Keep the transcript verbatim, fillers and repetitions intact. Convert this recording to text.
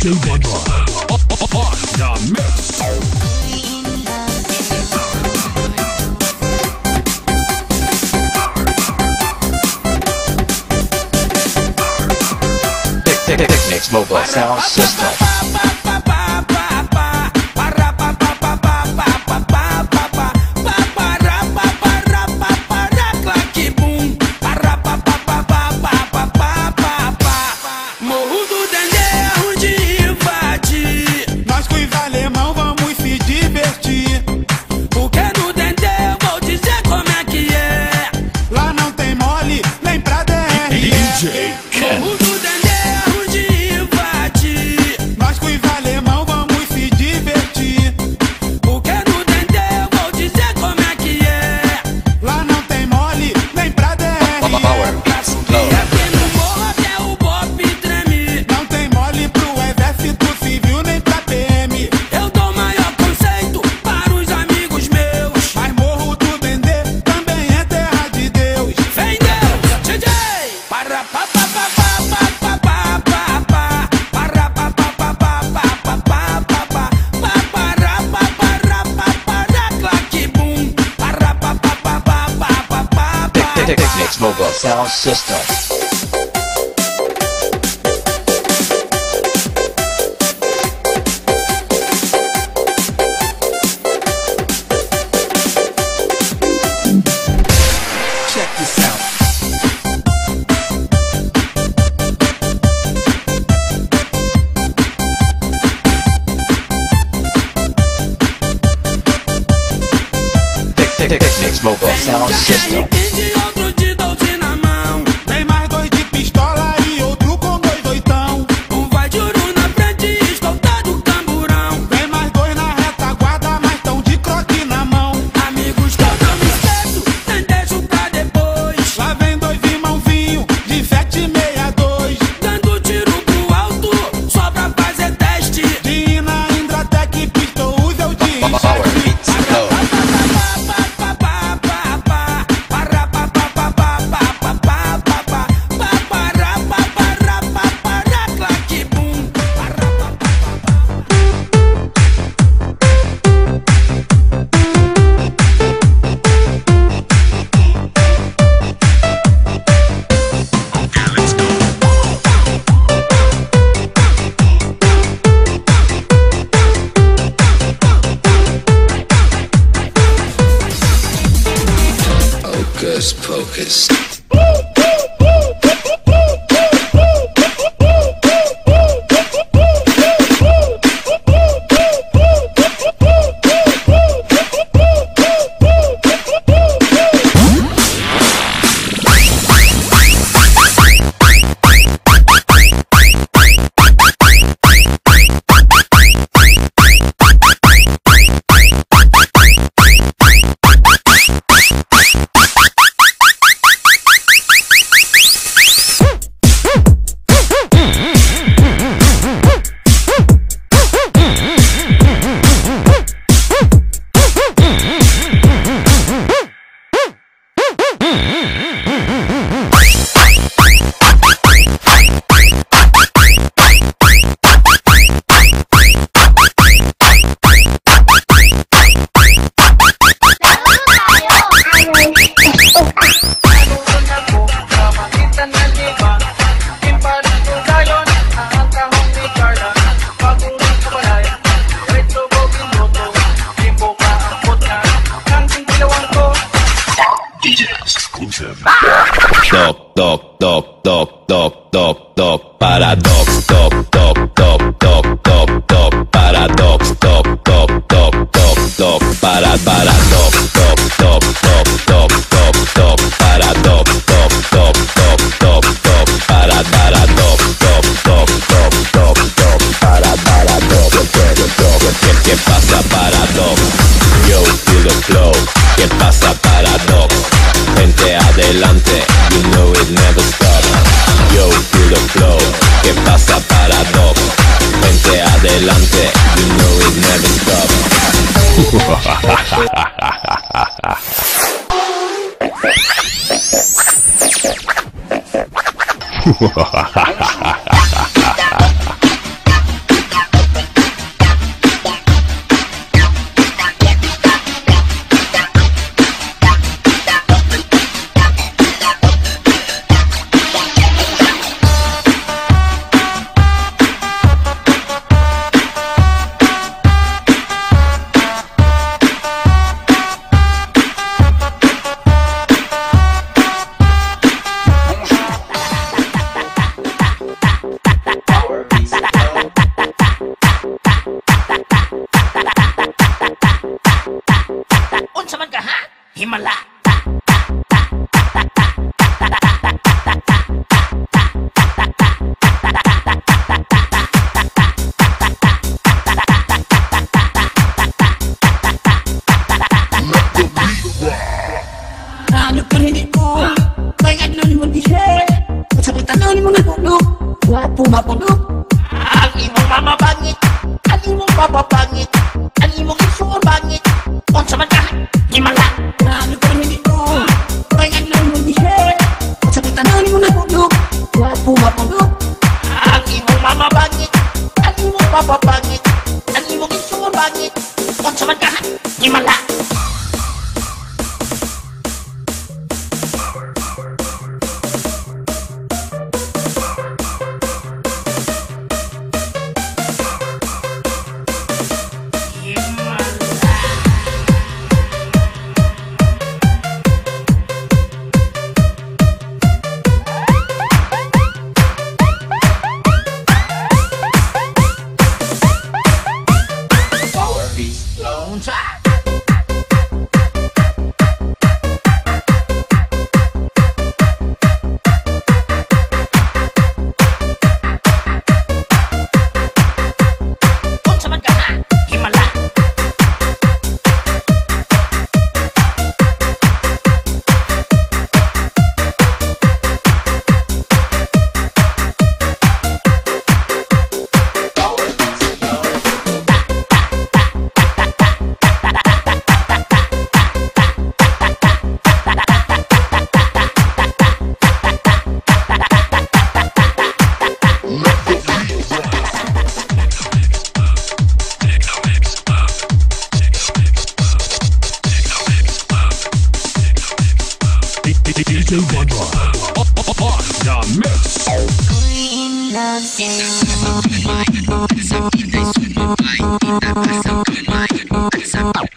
D J Bobo. The Mix. Picnics Mobile Sound System. Picnics Mobile Sound System. Check this out. Picnics Mobile Sound System. Hocus Pocus. Dog, dog, dog, dog, dog, dog, dog, paradox, dog, dog, dog, dog, dog, dog, paradox, dog, dog, dog, dog, dog, para, paradox, dog, dog, dog, dog, dog, dog, paradox, dog, dog, dog, dog, dog, para, paradox, dog, dog, dog, dog, dog, para, paradox, ¿qué, qué pasa, paradox? Yo, feel the flow, ¿qué pasa, paradox? Vente adelante, you know it never stops. Yo, feel the flow, ¿qué pasa, paradox? Vente adelante, you know it never stops. Himala. Ano parinig ko? May ano ni mo dihe? Masakit ano ni mo nagulog? Wapo mapulog? Ang imong mama bangit, ang imong papa bangit, ang imong isuon bangit. Unsa man ka? Himala. Ano parinig ko? May ano ni mo dihe? Masakit ano ni mo nagulog? Wapo mapulog? Ang imong mama bangit, ang imong papa bangit, ang imong isuon bangit. Unsa man ka? Himala. D J One Rock on the mix. Queen loves you. Sa pinay sumabay, kita ka sa kamay. Sa